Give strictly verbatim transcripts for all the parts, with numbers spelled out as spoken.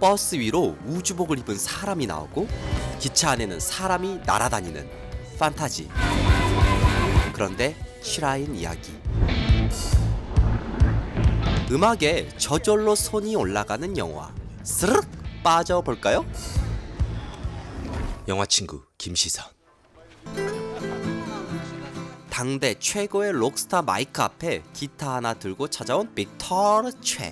버스 위로 우주복을 입은 사람이 나오고 기차 안에는 사람이 날아다니는 판타지. 그런데 실화인 이야기. 음악에 저절로 손이 올라가는 영화. 스르륵 빠져볼까요? 영화친구 김시선. 당대 최고의 록스타 마이크 앞에 기타 하나 들고 찾아온 빅토르 최.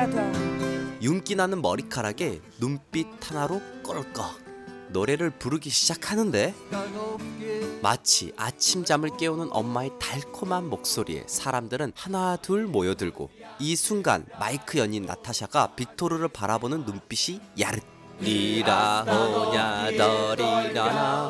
윤기나는 머리카락에 눈빛 하나로 꿀꺽 노래를 부르기 시작하는데 마치 아침잠을 깨우는 엄마의 달콤한 목소리에 사람들은 하나 둘 모여들고 이 순간 마이크 연인 나타샤가 빅토르를 바라보는 눈빛이 야릇. 리라 호냐 더리라나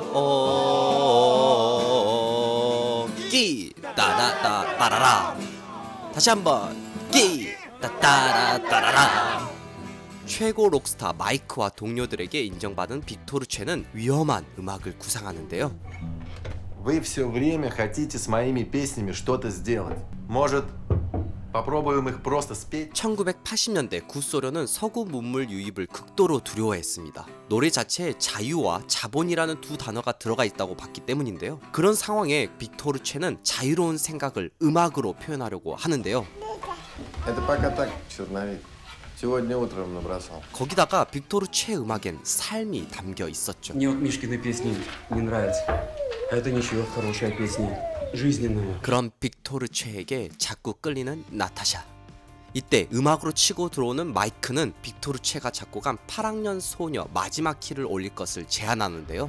오 끼 따다따 따라라. 다시 한번 끼 따따라 따라라. 최고 록스타 마이크와 동료들에게 인정받은 빅토르 최는 위험한 음악을 구상하는데요. Вы все время хотите с моими песнями что-то сделать. Может, попробуем их просто спеть? 천구백팔십 년대 구소련은 서구 문물 유입을 극도로 두려워했습니다. 노래 자체에 자유와 자본이라는 두 단어가 들어가 있다고 봤기 때문인데요. 그런 상황에 빅토르 최는 자유로운 생각을 음악으로 표현하려고 하는데요. Это пока так, черновик. Сегодня утром набросал. 거기다가 빅토르 최 음악엔 삶이 담겨 있었죠. Мне вот Мишкины песни не нравятся. Это ничего, хорошая песня, жизненная. 그런 빅토르 최에게 자꾸 끌리는 나타샤. 이때 음악으로 치고 들어오는 마이크는 빅토르 최가 작곡한 팔 학년 소녀 마지막 키를 올릴 것을 제안하는데요.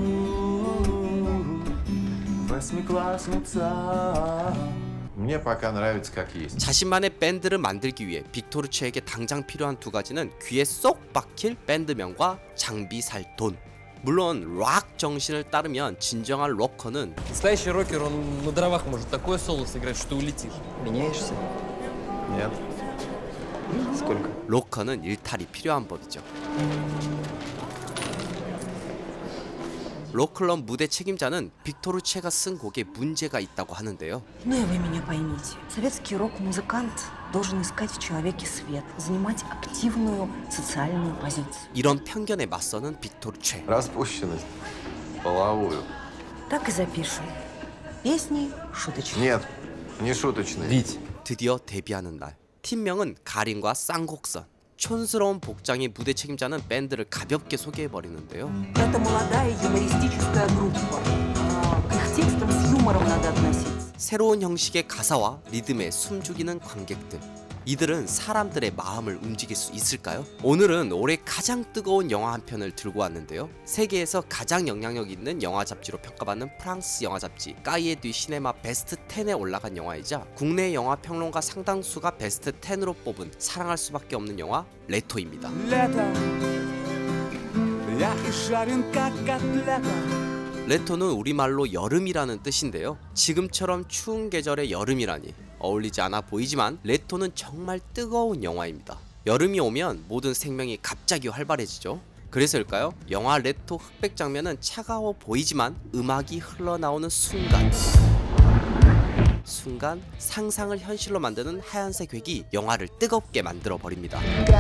Мне пока нравится как есть. 자신만의 밴드를 만들기 위해 빅토르 최에게 당장 필요한 두 가지는 귀에 쏙 박힐 밴드명과 장비 살 돈. 물론 락 정신을 따르면 진정한 로커는 Настоящий рокер, он на дровах может такое соло сыграть, что улетишь. Меняешься? Нет. Сколько? 로커는 일탈이 필요한 법이죠. 록클럽 무대 책임자는 빅토르 최가 쓴 곡에 문제가 있다고 하는데요. Ну и вы меня поймите. Советский рок-музыкант должен искать в человеке свет, занимать активную социальную позицию. 이런 편견에 맞서는 빅토르 최. Распущенность. Половую. Так и запишем. Песни шуточные. Нет, не шуточные. Вить. 드디어 데뷔하는 날. 팀명은 가린과 쌍곡선. 촌스러운 복장의 무대 책임자는 밴드를 가볍게 소개해버리는데요. Это молодая юмористическая группа. К их текстам с юмором надо относиться. 새로운 형식의 가사와 리듬에 숨죽이는 관객들. 이들은 사람들의 마음을 움직일 수 있을까요? 오늘은 올해 가장 뜨거운 영화 한 편을 들고 왔는데요. 세계에서 가장 영향력 있는 영화 잡지로 평가받는 프랑스 영화 잡지 까이에 듀 시네마 베스트 텐에 올라간 영화이자 국내 영화 평론가 상당수가 베스트 텐으로 뽑은 사랑할 수밖에 없는 영화 레토입니다. 레토는 우리말로 여름이라는 뜻인데요. 지금처럼 추운 계절의 여름이라니 어울리지 않아 보이지만 레토는 정말 뜨거운 영화입니다. 여름이 오면 모든 생명이 갑자기 활발해지죠. 그래서일까요? 영화 레토 흑백 장면은 차가워 보이지만 음악이 흘러나오는 순간 순간 상상을 현실로 만드는 하얀색 획이 영화를 뜨겁게 만들어 버립니다.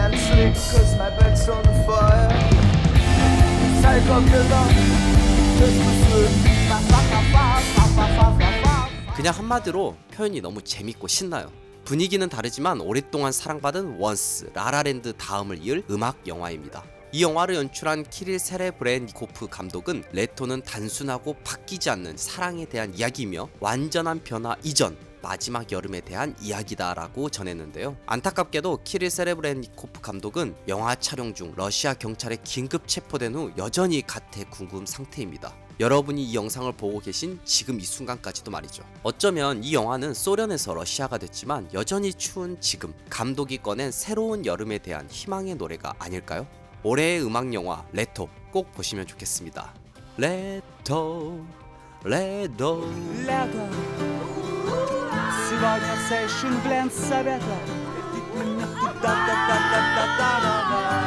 그냥 한마디로 표현이 너무 재밌고 신나요. 분위기는 다르지만 오랫동안 사랑받은 원스, 라라랜드 다음을 이을 음악 영화입니다. 이 영화를 연출한 키릴 세레브레니코프 감독은 레토는 단순하고 바뀌지 않는 사랑에 대한 이야기이며 완전한 변화 이전 마지막 여름에 대한 이야기다 라고 전했는데요. 안타깝게도 키릴 세레브레니코프 감독은 영화 촬영 중 러시아 경찰에 긴급 체포된 후 여전히 가택궁금 상태입니다. 여러분이 이 영상을 보고 계신 지금 이 순간까지도 말이죠. 어쩌면 이 영화는 소련에서 러시아가 됐지만 여전히 추운 지금 감독이 꺼낸 새로운 여름에 대한 희망의 노래가 아닐까요? 올해의 음악 영화 레토 꼭 보시면 좋겠습니다. 레토 레토 Сегодня сейшин блин совета.